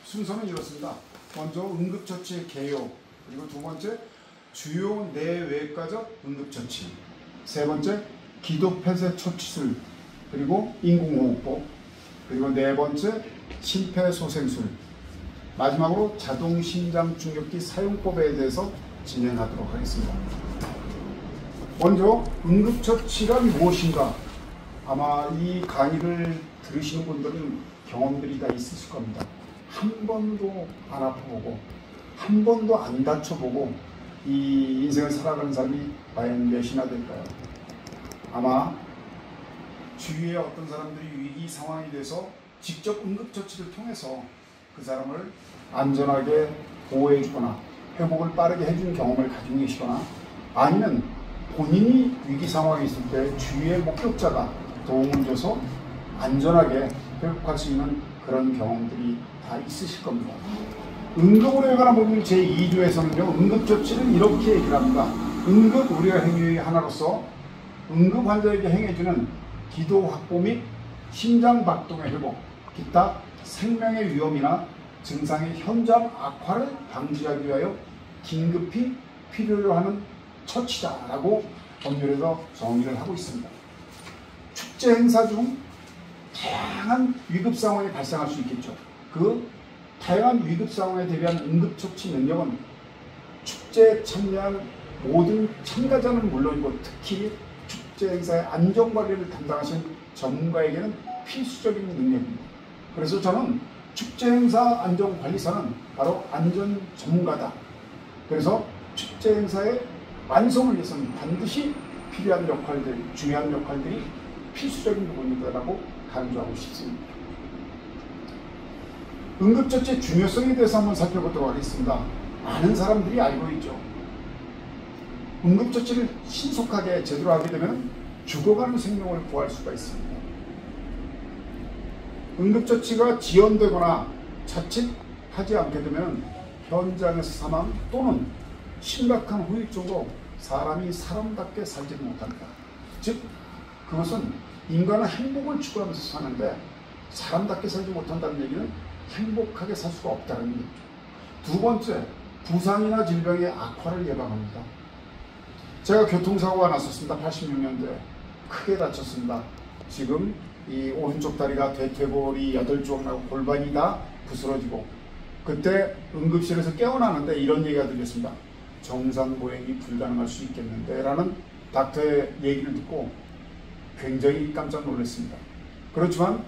순서는 이렇습니다. 먼저 응급처치의 개요, 그리고 두 번째 주요 내외과적 응급처치, 세 번째 기도폐쇄 처치술, 그리고 인공호흡법, 그리고 네 번째 심폐소생술, 마지막으로 자동심장충격기 사용법에 대해서 진행하도록 하겠습니다. 먼저 응급처치가 무엇인가? 아마 이 강의를 들으시는 분들은 경험들이 다 있으실 겁니다. 한 번도 안 아파보고 한 번도 안 다쳐보고 이 인생을 살아가는 사람이 과연 몇이나 될까요? 아마 주위에 어떤 사람들이 위기 상황이 돼서 직접 응급처치를 통해서 그 사람을 안전하게 보호해 주거나 회복을 빠르게 해준 경험을 가지고 계시거나, 아니면 본인이 위기 상황에 있을 때 주위의 목격자가 도움을 줘서 안전하게 회복할 수 있는 그런 경험들이 다 있으실 겁니다. 응급의료에 관한 부분 제2조에서는요, 응급처치를 이렇게 얘기를 합니다. 응급의료 행위의 하나로서 응급 환자에게 행해주는 기도 확보 및 심장 박동의 회복, 기타 생명의 위험이나 증상의 현장 악화를 방지하기 위하여 긴급히 필요로 하는 처치다라고 법률에서 정의를 하고 있습니다. 축제 행사 중 다양한 위급 상황이 발생할 수 있겠죠. 그 다양한 위급 상황에 대비한 응급처치 능력은 축제에 참여한 모든 참가자는 물론이고 특히 축제 행사의 안전관리를 담당하신 전문가에게는 필수적인 능력입니다. 그래서 저는 축제 행사 안전관리사는 바로 안전 전문가다. 그래서 축제 행사의 완성을 위해서는 반드시 필요한 역할들, 중요한 역할들이 필수적인 부분이다라고 강조하고 싶습니다. 응급처치의 중요성에 대해서 한번 살펴보도록 하겠습니다. 많은 사람들이 알고 있죠. 응급처치를 신속하게 제대로 하게 되면 죽어가는 생명을 구할 수가 있습니다. 응급처치가 지연되거나 자칫 하지 않게 되면 현장에서 사망 또는 심각한 후유증으로 사람이 사람답게 살지 못합니다. 즉 그것은 인간은 행복을 추구하면서 사는데 사람답게 살지 못한다는 얘기는 행복하게 살 수가 없다는 얘기죠. 두 번째, 부상이나 질병의 악화를 예방합니다. 제가 교통사고가 났었습니다. 86년도에 크게 다쳤습니다. 지금 이 오른쪽 다리가 대퇴골이 8쪽 나고 골반이 다 부스러지고, 그때 응급실에서 깨어나는데 이런 얘기가 들렸습니다. 정상 보행이 불가능할 수 있겠는데 라는 닥터의 얘기를 듣고 굉장히 깜짝 놀랐습니다. 그렇지만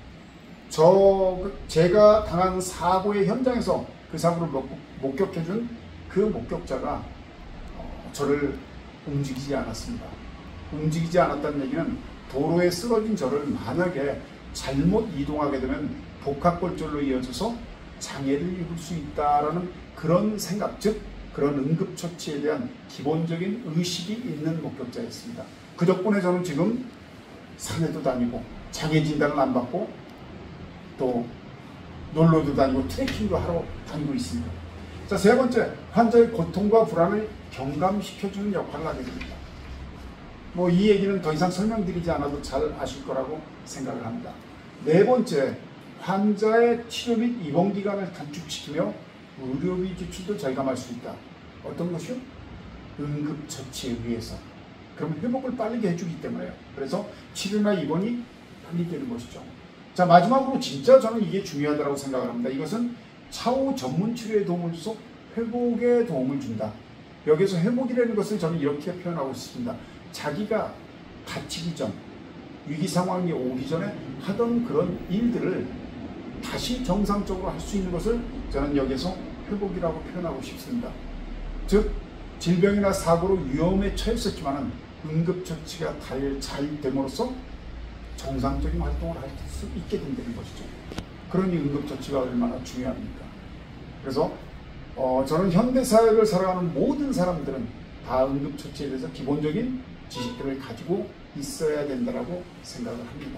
제가 당한 사고의 현장에서 그 사고를 목격해준 그 목격자가 저를 움직이지 않았습니다. 움직이지 않았다는 얘기는 도로에 쓰러진 저를 만약에 잘못 이동하게 되면 복합골절로 이어져서 장애를 입을 수 있다라는 그런 생각, 즉 그런 응급처치에 대한 기본적인 의식이 있는 목격자였습니다. 그 덕분에 저는 지금 산에도 다니고 장애 진단을 안 받고 또 놀러도 다니고 트레킹도 하러 다니고 있습니다. 자, 세 번째, 환자의 고통과 불안을 경감시켜주는 역할을 하게 됩니다. 이 얘기는 더 이상 설명드리지 않아도 잘 아실 거라고 생각을 합니다. 네 번째, 환자의 치료 및 입원 기간을 단축시키며 의료비 지출도 절감할 수 있다. 어떤 것이요? 응급처치에 의해서. 그럼 회복을 빠르게 해주기 때문에요. 그래서 치료나 입원이 빨리 되는 것이죠. 자, 마지막으로 진짜 저는 이게 중요하다고 생각을 합니다. 이것은 차후 전문 치료에 도움을 줘서 회복에 도움을 준다. 여기서 회복이라는 것을 저는 이렇게 표현하고 있습니다. 자기가 다치기 전, 위기 상황이 오기 전에 하던 그런 일들을 다시 정상적으로 할 수 있는 것을 저는 여기서 회복이라고 표현하고 싶습니다. 즉 질병이나 사고로 위험에 처했었지만 응급처치가 잘 됨으로써 정상적인 활동을 할 수 있게 된다는 것이죠. 그러니 응급처치가 얼마나 중요합니까? 그래서 저는 현대사회를 살아가는 모든 사람들은 다 응급처치에 대해서 기본적인 지식들을 가지고 있어야 된다고 생각을 합니다.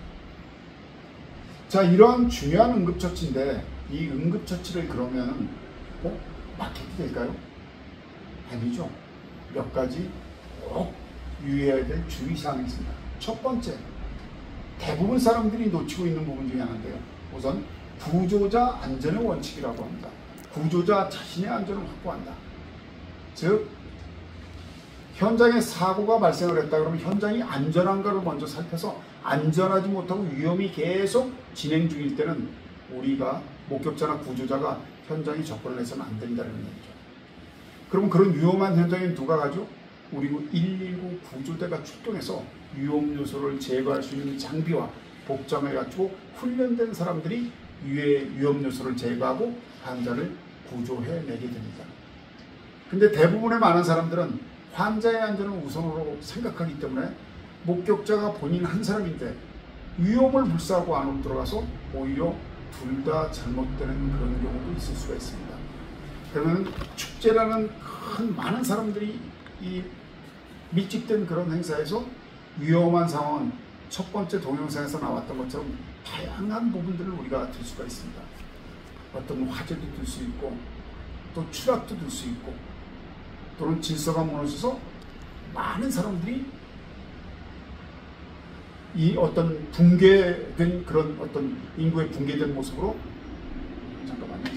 자, 이러한 중요한 응급처치인데 이 응급처치를 그러면 맡겨도 될까요? 아니죠. 몇 가지 꼭 유의해야 될 주의사항이 있습니다. 첫 번째, 대부분 사람들이 놓치고 있는 부분 중에 하나인데요. 우선 구조자 안전의 원칙이라고 합니다. 구조자 자신의 안전을 확보한다. 즉 현장에 사고가 발생을 했다 그러면 현장이 안전한가를 먼저 살펴서 안전하지 못하고 위험이 계속 진행 중일 때는 우리가 목격자나 구조자가 현장에 접근을 해서는 안 된다는 얘기죠. 그럼 그런 위험한 현장엔 누가 가죠? 우리 119 구조대가 출동해서 위험 요소를 제거할 수 있는 장비와 복장을 갖추고 훈련된 사람들이 위험 요소를 제거하고 환자를 구조해내게 됩니다. 근데 대부분의 많은 사람들은 환자의 안전을 우선으로 생각하기 때문에 목격자가 본인 한 사람인데 위험을 불사하고 안으로 들어가서 오히려 둘 다 잘못되는 그런 경우도 있을 수가 있습니다. 그러면 축제라는 큰 많은 사람들이 이 밀집된 그런 행사에서 위험한 상황은 첫 번째 동영상에서 나왔던 것처럼 다양한 부분들을 우리가 들 수가 있습니다. 어떤 화재도 들 수 있고 또 추락도 들 수 있고 또는 질서가 무너져서 많은 사람들이 이 어떤 붕괴된 그런 어떤 인구의 붕괴된 모습으로 잠깐만요.